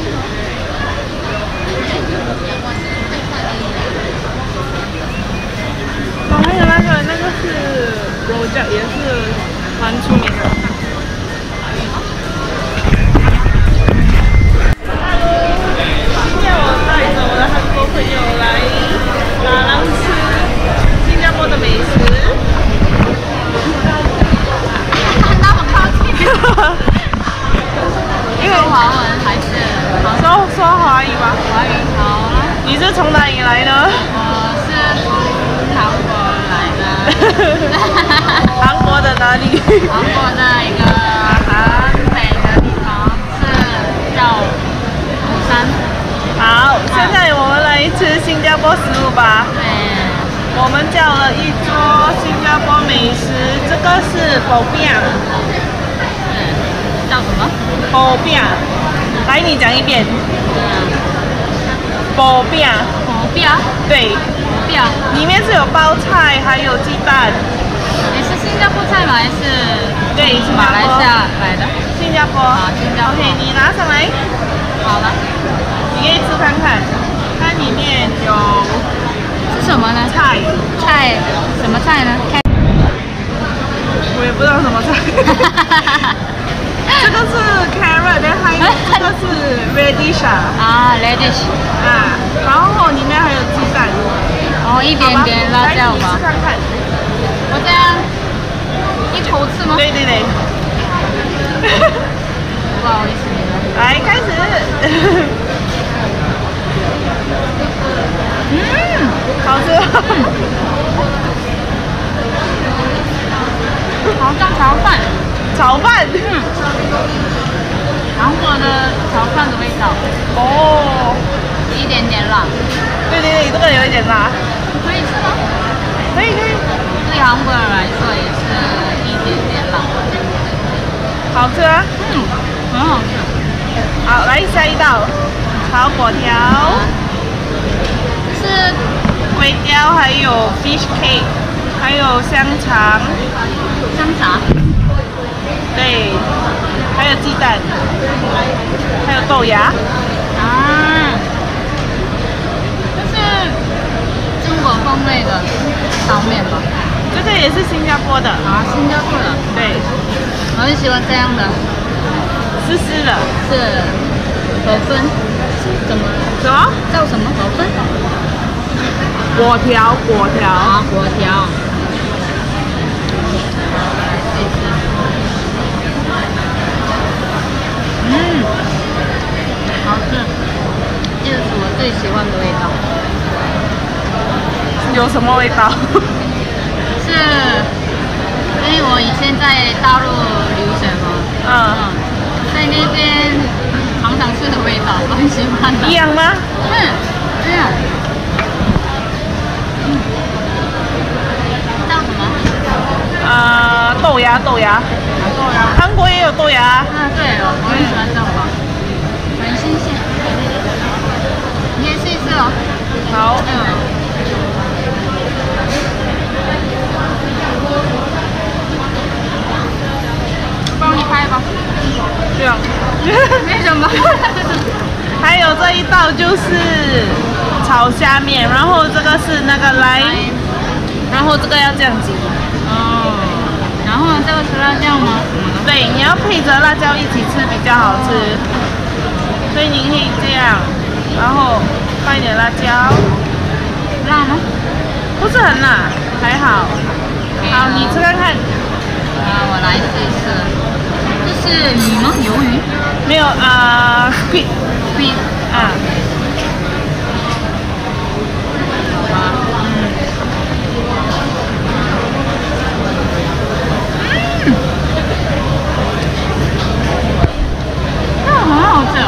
哦，还有那个是rojak，也是蛮出名的。今天我带着我的韩国朋友来马郎吃新加坡的美食。 那么靠近。因为华文还是说华语吧。 华语好啦。 你是从哪里来呢？ 我是从韩国来的。 韩国的哪里？ 韩国的一个很美的地方是叫釜山。 好，现在我们来吃新加坡食物吧。 对。 我们叫了一桌新加坡美食，这个是Popiah。 叫什么 ？Popiah。来，你讲一遍。Popiah。 Popiah。对。Popiah。 里面是有包菜，还有鸡蛋。 你是新加坡菜吗？还是？ 对， 马来西亚来的。 新加坡。 啊，新加坡。 OK， 你拿上来。 好了。 你可以吃看看，它里面有是什么呢？ 菜。 什么菜呢？ 我也不知道什么菜。这个是 carrot， 还有这个是 radish 啊 ，radish 啊，然后里面还有鸡蛋。 哦，一点点辣椒吧。 吃看看。 我这样一口吃吗？ 对。 不好意思。 来，开始。好吃。 好像炒饭。韩国的炒饭的味道。 哦。 一点点辣。 对，这个有一点辣。 可以吃吗？ 可以。 对韩国人来说也是一点点辣。 好吃啊。 很好吃。 好，来下一道，炒粿条。 是粿条，还有 fish cake， 还有香肠。对，还有鸡蛋，还有豆芽。 啊，这是中国风味的烧面吧？ 这个也是新加坡的。 啊，新加坡的。 对， 我很喜欢这样的。 湿湿的。 是河粉。什么？叫什么河粉？ 粿条。 啊，粿条。好吃，这是我最喜欢的味道。 有什么味道？ 是，因为我以前在大陆留学嘛，在那边常常吃的味道，我很喜欢的。 一样吗？ 这样。叫什么？ 豆芽。韩国也有豆芽。 啊，对哦，我很喜欢这种吧，很新鲜。你也试一试哦。 好。 帮你拍吧。 这样。 没什么。 还有这一道就是炒虾面，然后这个是那个来，然后这个要这样子。 然后这个是辣椒吗？ 对，你要配着辣椒一起吃比较好吃，所以你可以这样，然后放一点辣椒。 辣吗？ 不是很辣，还好。好，你吃看看。 我来试一试。这是鱼吗？鱿鱼？ 没有squid。 很好吃。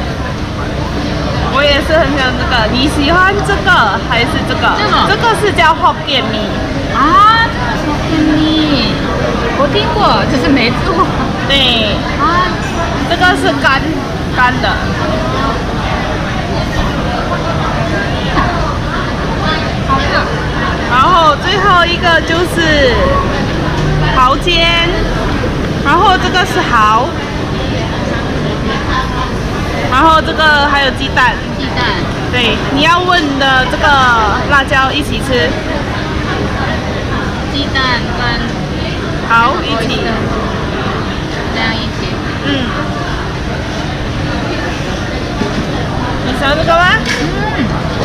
我也是很喜欢这个，你喜欢这个还是这个？这个是叫Hokkien mee。 啊，这个是Hokkien mee，我听过，只是没吃过。 对。这个是干的。 好吃。 然后最后一个就是蚝煎，然后这个是蚝。然然后这个还有鸡蛋。 鸡蛋。 对，你要问的这个辣椒一起吃。 鸡蛋跟好一起。 这样一起。嗯。 你喜欢这个吗？ 嗯。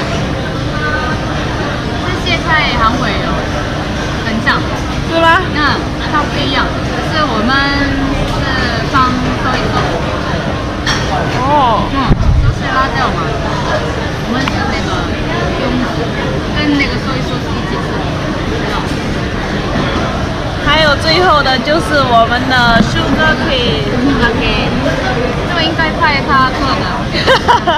这些菜韩国有很像。 是吗？ 嗯，它不一样，是我们是放soy sauce。 哦。 嗯，都是辣椒嘛。我们是那个跟那个soy sauce一起吃。 还有最后的就是我们的 Sugarcane， 这个应该派他做的。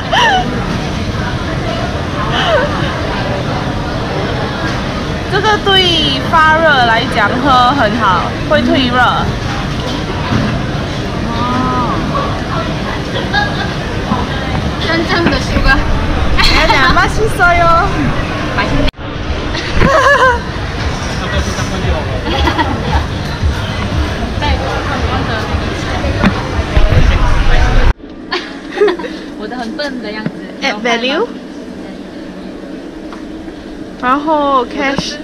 这个对发热来讲喝很好，会退热。 哦，真正的 sugar。 맛있어요。 我的很笨的样子。 Add value。然后 cash，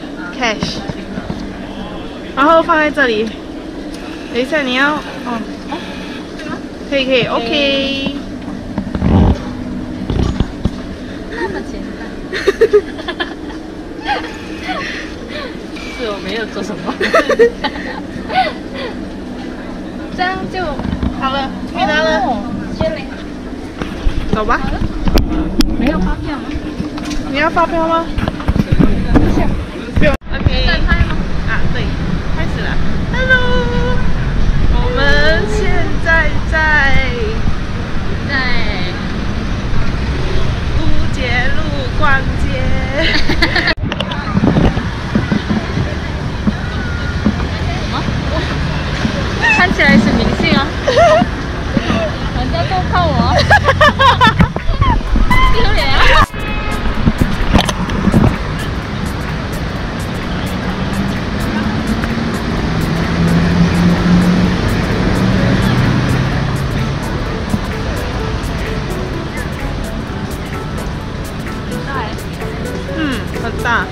然后放在这里。等一下你要，哦，可以 ，OK。 那么简单。是我没有做什么。这样就好了，可以拿了。 先领。 走吧。 没有发票吗？ 你要发票吗？不用。OK。 在拍吗？ 啊，对，开始了。Hello， 我们现在在乌节路逛街。 看起来是明星啊！人家都看我，丢脸啊！ 很大。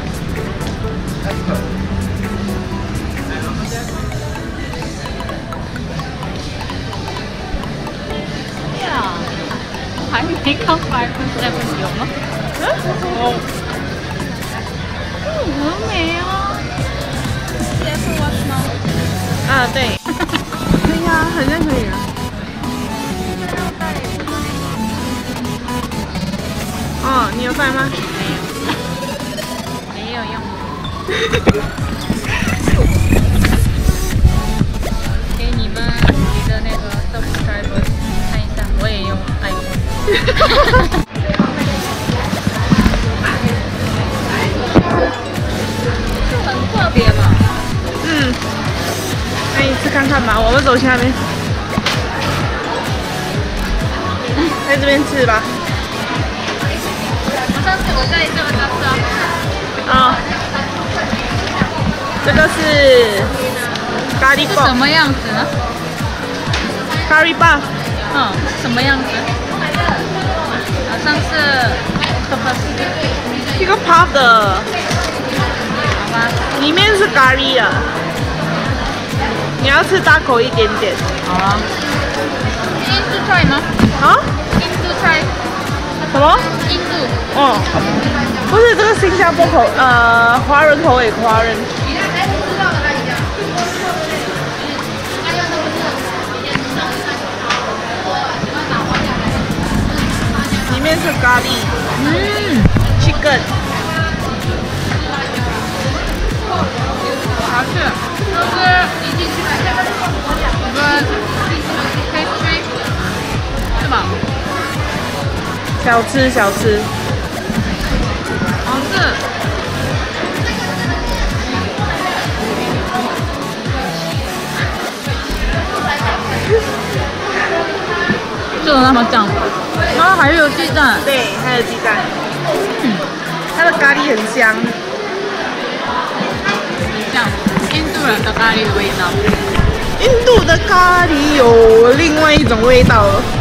还没看5-7有吗？ 哦， 很美啊 ！7 Watch 吗？ 啊，对。可以啊，好像可以啊。哦，你有带吗？ 没有用。给你们你的那个 Subtitle 看一下，我也用 iPhone。很特别嘛。 嗯，那你吃看看吧，我们走下面，在这边吃吧。 上次我在这个家吃啊。 啊，这个是咖喱棒。 什么样子呢？ 咖喱棒。 嗯，什么样子？好像是一个 puff 的， 好吧， 里面是咖喱的。你要吃大口一点点。 好啊。印度菜吗？ 啊？ 印度菜。 什么？ 印度。 哦，不是这个新加坡口，华人口味，华人。里面是咖喱，chicken， 好吃，就是一个 pastry， 是吧？ 小吃小吃， 好吃。就那么酱，然后还有鸡蛋， 对，还有鸡蛋，它的咖喱很香， 像印度人的咖喱的味道。 印度的咖喱有另外一种味道了。